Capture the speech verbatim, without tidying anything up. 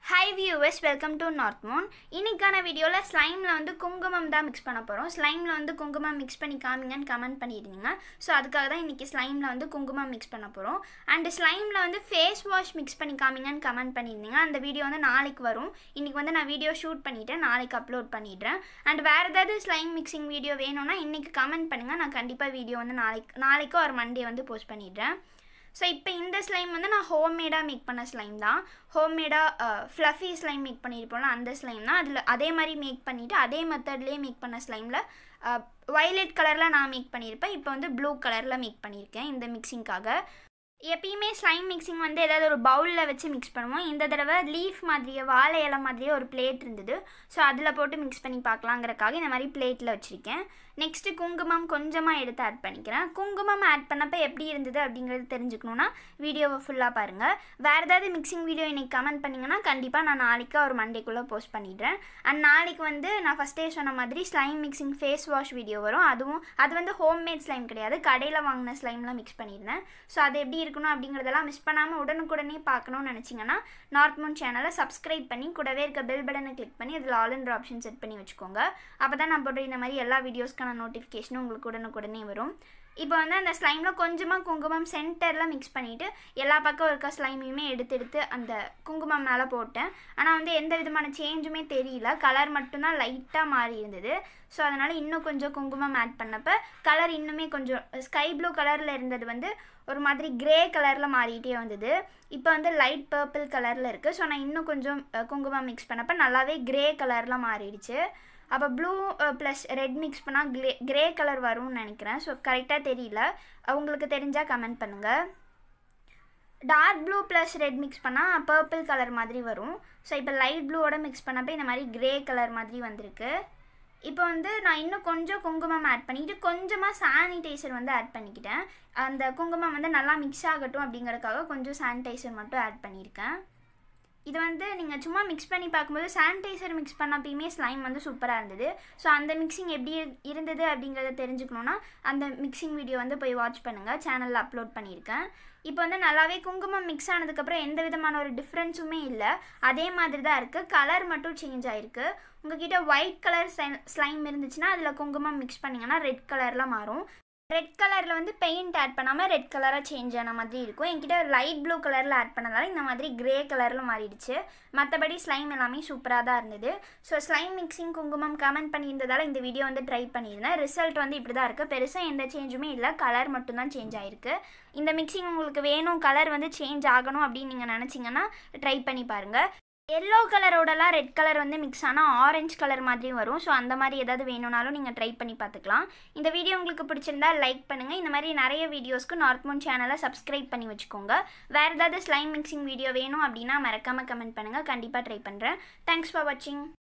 Hi viewers, welcome to North Moon. இன்னைக்கான வீடியோல ஸ்லைம்ல வந்து குங்குமம் தான் mix பண்ண போறோம். ஸ்லைம்ல வந்து குங்குமம் mix பண்ணி காமிங்கன்னு கமெண்ட் பண்ணிருந்தீங்க. சோ அதுக்காக தான் இன்னைக்கு ஸ்லைம்ல வந்து குங்குமம் mix பண்ண போறோம். and ஸ்லைம்ல வந்து ஃபேஸ் வாஷ் mix பண்ணி காமிங்கன்னு கமெண்ட் பண்ணிருந்தீங்க. அந்த வீடியோ வந்து நாளைக்கு வரும். இன்னைக்கு வந்து நான் வீடியோ ஷூட் பண்ணிட்டேன். நாளைக்கு அப்லோட் பண்ணிடுறேன். and வேற ஏதாவது ஸ்லைம் மிக்சிங் வீடியோ வேணும்னா இன்னைக்கு கமெண்ட் பண்ணுங்க. நான் கண்டிப்பா வீடியோ வந்து நாளைக்கு நாளைக்கு ஒரு மண்டே வந்து போஸ்ட் பண்ணிடுறேன். So இப்போ இந்த ஸ்லைம் வந்து நான் ஹோம்மேடா மேக் பண்ண ஸ்லைம் தான். ஹோம்மேடா ஃப்ளஃபி ஸ்லைம் மேக் பண்ணியிருப்போம்ல அந்த ஸ்லைம் தான். அதில் அதே மாதிரி மேக் பண்ணிவிட்டு அதே மெத்தட்லேயே மேக் பண்ண ஸ்லைமில் வயலட் கலரில் நான் மேக் பண்ணியிருப்பேன். இப்போ வந்து ப்ளூ கலரில் மேக் பண்ணியிருக்கேன் இந்த மிக்சிங்காக. எப்பயுமே ஸ்லைம் மிக்சிங் வந்து ஏதாவது ஒரு பவுலில் வச்சு மிக்ஸ் பண்ணுவோம். இந்த தடவை லீஃப் மாதிரியே வாழை இலை மாதிரியே ஒரு பிளேட் இருந்தது. ஸோ அதில் போட்டு மிக்ஸ் பண்ணி பார்க்கலாங்கிறக்காக இந்த மாதிரி பிளேட்டில் வச்சுருக்கேன். நெக்ஸ்ட்டு குங்குமம் கொஞ்சமாக எடுத்து ஆட் பண்ணிக்கிறேன். குங்குமம் ஆட் பண்ணப்போ எப்படி இருந்தது அப்படிங்கிறது தெரிஞ்சுக்கணுன்னா வீடியோவை ஃபுல்லாக பாருங்கள். வேறு ஏதாவது மிக்சிங் வீடியோ இன்றைக்கி கமெண்ட் பண்ணிங்கன்னா கண்டிப்பாக நான் நாளைக்கு ஒரு மண்டேக்குள்ளே போஸ்ட் பண்ணிடுறேன். அண்ட் நாளைக்கு வந்து நான் ஃபஸ்ட்டே சொன்ன மாதிரி slime mixing face wash video வரும். அதுவும் அது வந்து ஹோம்மேட் ஸ்லைம் கிடையாது, கடையில் வாங்கின ஸ்லைம்லாம் மிக்ஸ் பண்ணியிருந்தேன். ஸோ அது எப்படி இருக்கணும் அப்படிங்கிறதெல்லாம் மிஸ் பண்ணாமல் உடனுக்குடனே பார்க்கணும்னு நினச்சிங்கன்னா நார்த் மூன் சேனலை சப்ஸ்கிரைப் பண்ணி கூடவே இருக்க பெல் பட்டனை கிளிக் பண்ணி அதில் ஆல் என்ற ஆப்ஷன் செட் பண்ணி வச்சுக்கோங்க. அப்போ தான் நான் போடுற இந்த மாதிரி எல்லா வீடியோஸ்க்கான நோட்டிஃபிகேஷனும் உங்களுக்கு உடனுக்குடனே வரும். இப்போ வந்து அந்த ஸ்லைமில் கொஞ்சமாக குங்குமம் சென்டரில் மிக்ஸ் பண்ணிவிட்டு எல்லா பக்கம் இருக்க ஸ்லைமையுமே எடுத்து எடுத்து அந்த குங்குமம் மேலே போட்டேன். ஆனால் வந்து எந்த விதமான சேஞ்சுமே தெரியல, கலர் மட்டும்தான் லைட்டாக மாறி இருந்தது. ஸோ அதனால் இன்னும் கொஞ்சம் குங்குமம் ஆட் பண்ணப்போ கலர் இன்னுமே கொஞ்சம் ஸ்கை ப்ளூ கலரில் இருந்தது வந்து ஒரு மாதிரி க்ரே கலரில் மாறிட்டே வந்தது. இப்போ வந்து லைட் பர்பிள் கலரில் இருக்குது. ஸோ நான் இன்னும் கொஞ்சம் குங்குமம் மிக்ஸ் பண்ணப்போ நல்லாவே க்ரே கலரில் மாறிடுச்சு. அப்போ ப்ளூ ப்ளஸ் ரெட் மிக்ஸ் பண்ணால் க்ரே க்ரே கலர் வரும்னு நினைக்கிறேன். ஸோ கரெக்டாக தெரியல, உங்களுக்கு தெரிஞ்சால் கமெண்ட் பண்ணுங்கள். Dark blue plus red mix பண்ணால் பர்பிள் கலர் மாதிரி வரும். ஸோ இப்போ லைட் ப்ளூவோட மிக்ஸ் பண்ணப்போ இந்த மாதிரி க்ரே கலர் மாதிரி வந்திருக்கு. இப்போ வந்து நான் இன்னும் கொஞ்சம் குங்குமம் ஆட் பண்ணிக்கிட்டு கொஞ்சமாக சானிடைசர் வந்து ஆட் பண்ணிக்கிட்டேன். அந்த குங்குமம் வந்து நல்லா மிக்ஸ் ஆகட்டும் அப்படிங்கிறதுக்காக கொஞ்சம் சானிடைசர் மட்டும் ஆட் பண்ணியிருக்கேன். இது வந்து நீங்கள் சும்மா மிக்ஸ் பண்ணி பார்க்கும்போது சானிடைசர் மிக்ஸ் பண்ணப்பயுமே ஸ்லைம் வந்து சூப்பராக இருந்தது. ஸோ அந்த மிக்சிங் எப்படி இருந்தது அப்படிங்கிறத தெரிஞ்சுக்கணுன்னா அந்த மிக்சிங் வீடியோ வந்து போய் வாட்ச் பண்ணுங்கள், சேனலில் அப்லோட் பண்ணியிருக்கேன். இப்போ வந்து நல்லாவே குங்குமம் மிக்ஸ் ஆனதுக்கப்புறம் எந்த விதமான ஒரு டிஃப்ரென்ஸுமே இல்லை, அதே மாதிரி தான் இருக்குது. கலர் மட்டும் சேஞ்ச் ஆகிருக்கு. உங்ககிட்ட ஒயிட் கலர் ஸ்லைம் இருந்துச்சுன்னா அதில் குங்குமம் மிக்ஸ் பண்ணிங்கன்னா ரெட் கலரில் மாறும். ரெட் கலரில் வந்து பெயிண்ட் ஆட் பண்ணாமல் ரெட் கலராக சேஞ்ச் ஆன மாதிரி இருக்கும். என்கிட்ட லைட் ப்ளூ கலரில் ஆட் பண்ணதால இந்த மாதிரி க்ரே கலரில் மாறிடுச்சு. மற்றபடி ஸ்லைம் எல்லாமே சூப்பராக தான் இருந்தது. ஸோ ஸ்லைம் மிக்சிங் குங்குமம் கமெண்ட் பண்ணியிருந்ததால் இந்த வீடியோ வந்து ட்ரை பண்ணியிருந்தேன். ரிசல்ட் வந்து இப்படி தான் இருக்குது. பெருசாக எந்த சேஞ்சுமே இல்லை, கலர் மட்டும்தான் சேஞ்ச் ஆகிருக்கு. இந்த மிக்சிங் உங்களுக்கு வேணும், கலர் வந்து சேஞ்ச் ஆகணும் அப்படின்னு நீங்கள் நினச்சிங்கன்னா ட்ரை பண்ணி பாருங்கள். எல்லோ கலரோடலாம் ரெட் கலர் வந்து மிக்ஸ் ஆனால் ஆரஞ்சு கலர் மாதிரி வரும். ஸோ அந்த மாதிரி ஏதாவது வேணும்னாலும் நீங்கள் ட்ரை பண்ணி பார்த்துக்கலாம். இந்த வீடியோ உங்களுக்கு பிடிச்சிருந்தா லைக் பண்ணுங்கள். இந்த மாதிரி நிறைய வீடியோஸ்க்கு நார்த் மூன் சேனலை சப்ஸ்கிரைப் பண்ணி வச்சுக்கோங்க. வேறு ஏதாவது ஸ்லைம் மிக்சிங் வீடியோ வேணும் அப்படின்னா மறக்காமல் கமெண்ட் பண்ணுங்கள், கண்டிப்பாக ட்ரை பண்ணுறேன். தேங்க்ஸ் ஃபார் வாட்சிங்.